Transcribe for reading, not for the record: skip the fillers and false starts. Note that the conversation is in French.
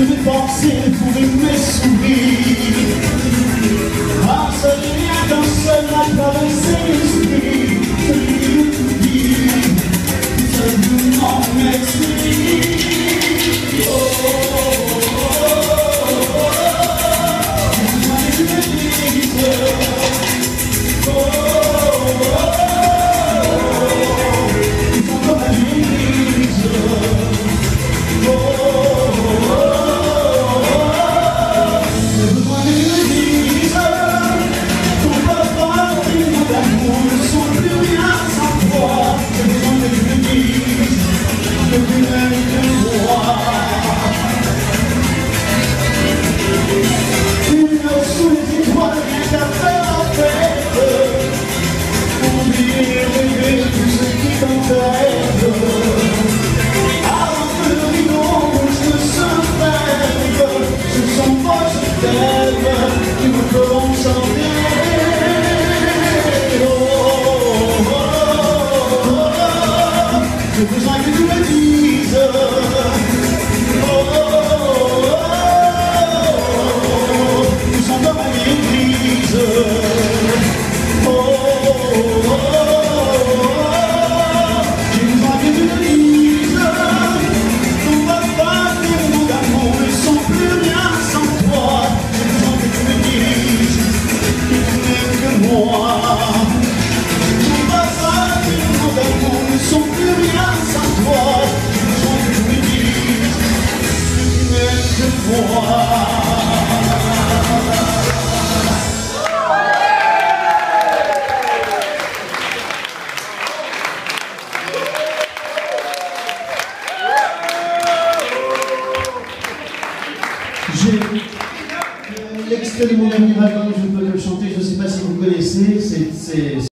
mes pensées, pour mes sourires. Un seul lien d'un seul m'a traversé l'esprit, celui de tout dire, simplement m'explique. Oh, oh, oh, oh, oh, oh. Tu me dises, oh, oh, oh, tu sens comme la mise. Oh, oh, oh. J'ai besoin que tu me dises, oh, oh, oh, oh, tu sens comme à l'église, oh, oh, oh, j'ai besoin que tu me dises, ton papa, tes mots d'amour ne sont plus rien sans toi. J'ai besoin que tu me dises que tu n'aimes que moi. Ton papa, tes mots d'amour ne sont plus rien sans toi. J'ai besoin que tu me dises que tu n'aimes que moi. J'ai l'extrait de mon dernier album, je peux le chanter, je ne sais pas si vous connaissez, c'est